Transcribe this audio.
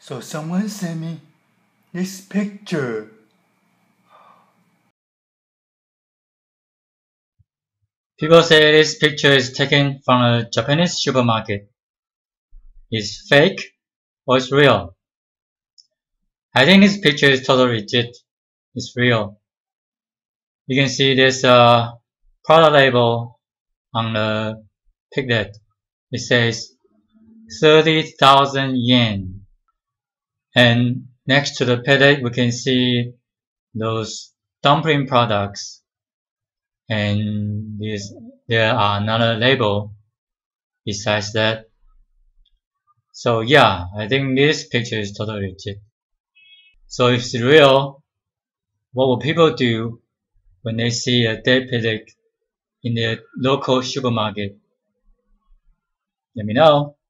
So someone sent me this picture. People say this picture is taken from a Japanese supermarket. Is fake or is real? I think this picture is totally legit. It's real. You can see there's a product label on the piglet. It says 30,000 yen. And next to the piglet, we can see those dumpling products. And there are another label besides that. So yeah, I think this picture is totally legit. So if it's real, what will people do when they see a dead pig in their local supermarket? Let me know.